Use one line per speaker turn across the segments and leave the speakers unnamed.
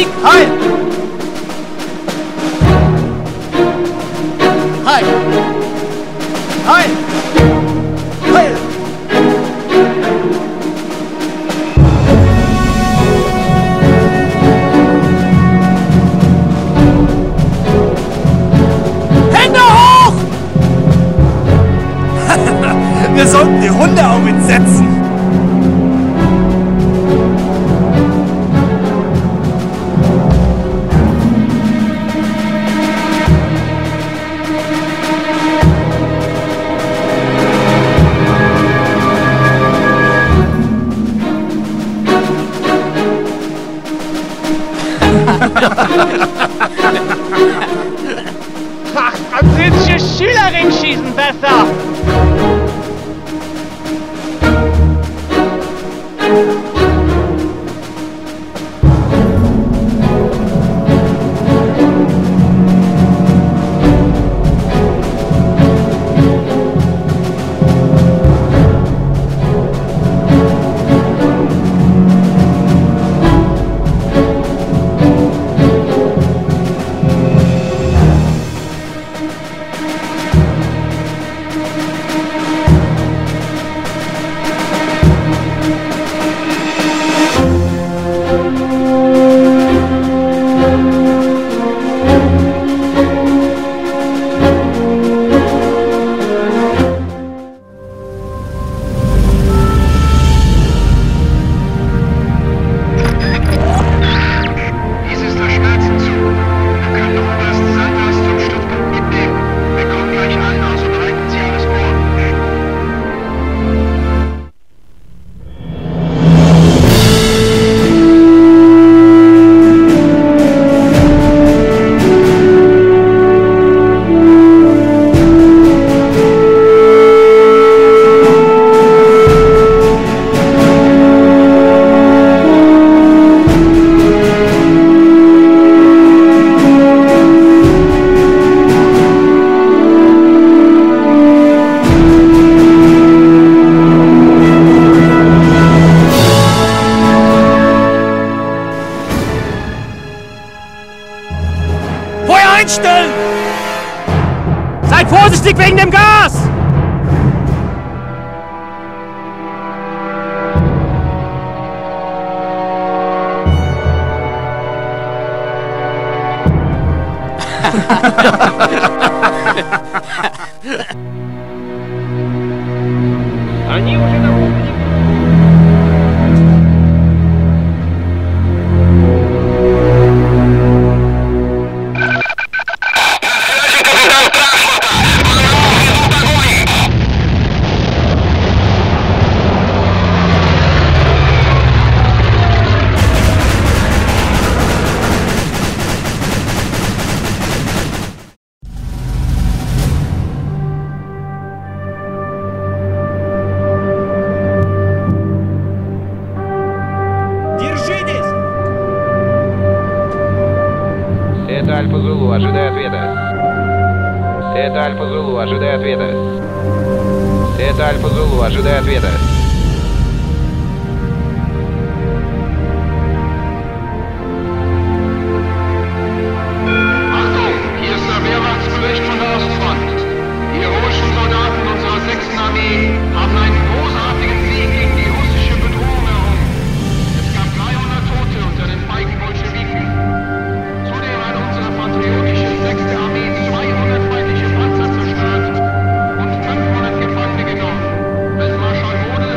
Sieg! Heil! Heil! Heil! Heil! Hände hoch! Wir sollten die Hunde auf ihn setzen.
Ach, französische Schülerin schießen besser!
Einstellen! Seid vorsichtig wegen dem Gas!
Они уже на кухне.
Это Альфа Зулу, ожидай ответа. Это Альфа Зулу, ожидай ответа. Это Альфа Зулу, ожидай ответа.
Achtung, hier ist der Wehrmachtsbericht von der Ostfront. Die heroischen Soldaten unserer 6. Armee haben einen großartigen Sieg gegen die russische Bedrohung errungen. Es gab 300 Tote unter den feigen Bolschewiken. Zudem hat unsere patriotische 6. Armee 200 feindliche Panzer zerstört und 500 Gefangene genommen. Feldmarschall Model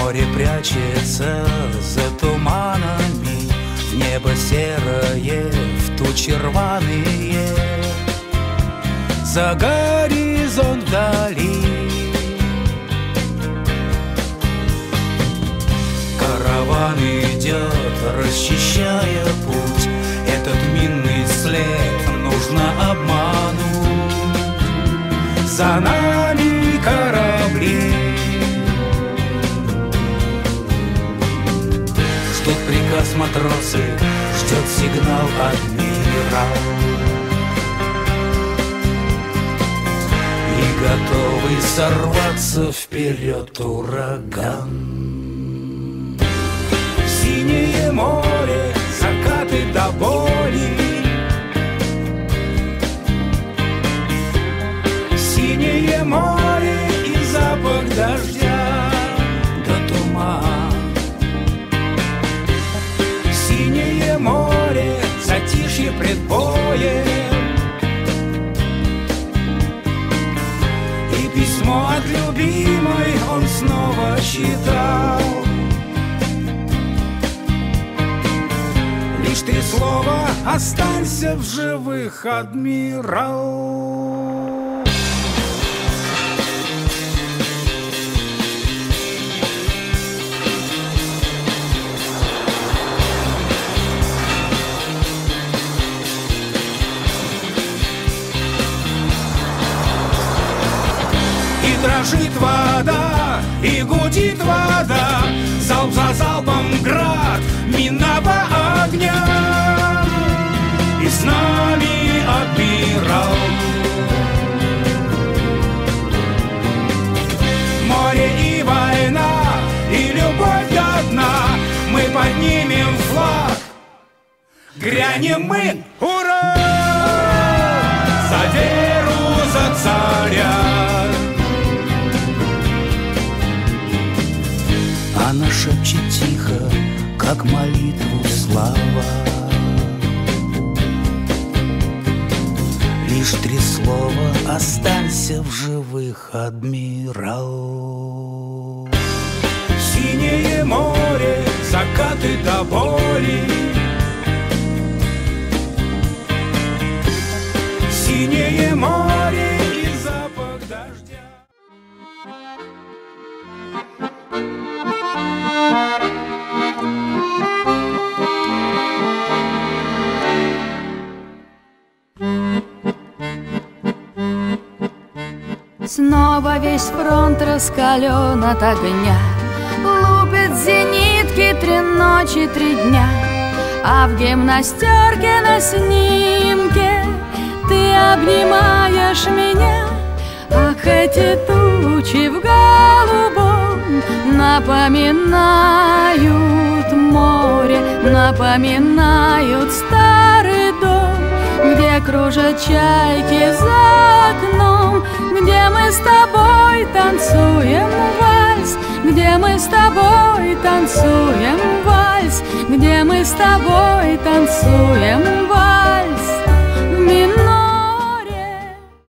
Море прячется за туманами, в небо серое, в тучи рваные, за горизонт вдали. Караван идет, расчищая путь, этот минный след нужно обмануть. За нами корабли ждут приказ матросы, ждет сигнал адмирал, и готовый сорваться вперед ураган. Синее море, закаты до боли, синее море и запах дождя до туман. Синее море, затишье пред боем, и письмо от любимой он снова читал. Лишь 3 слова: останься в живых, адмирал. И дрожит вода, и гудит вода, залп за залпом град минного огня, и с нами адмирал. Море и война, и любовь до дна, мы поднимем флаг, грянем мы, ура! За веру, за царя. Она шепчет тихо, как молитву слова. Лишь 3 слова: останься в живых, адмирал. Синее море, закаты до боли, синее море и запах дождя.
Снова весь фронт раскален от огня, лупят зенитки 3 ночи, 3 дня. А в гимнастерке на снимке ты обнимаешь меня. Ах, эти тучи в голубом напоминают море, напоминают старый дом, где кружат чайки за окном, где мы с тобой танцуем вальс, где мы с тобой танцуем вальс, где мы с тобой танцуем вальс.